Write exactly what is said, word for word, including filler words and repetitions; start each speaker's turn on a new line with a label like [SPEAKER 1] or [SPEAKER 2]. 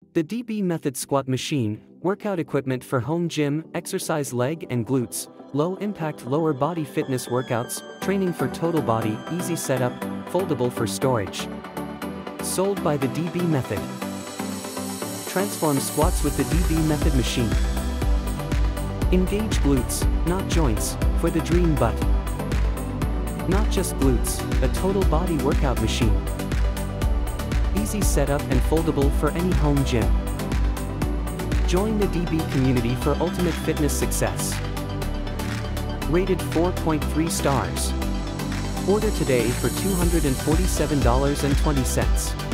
[SPEAKER 1] The D B Method Squat Machine, workout equipment for home gym, exercise leg and glutes, low-impact lower body fitness workouts, training for total body, easy setup, foldable for storage. Sold by the D B Method. Transform squats with the D B Method machine. Engage glutes, not joints, for the dream butt. Not just glutes, a total body workout machine. Easy setup and foldable for any home gym. Join the D B community for ultimate fitness success. Rated four point three stars. Order today for two hundred forty-seven dollars and twenty cents.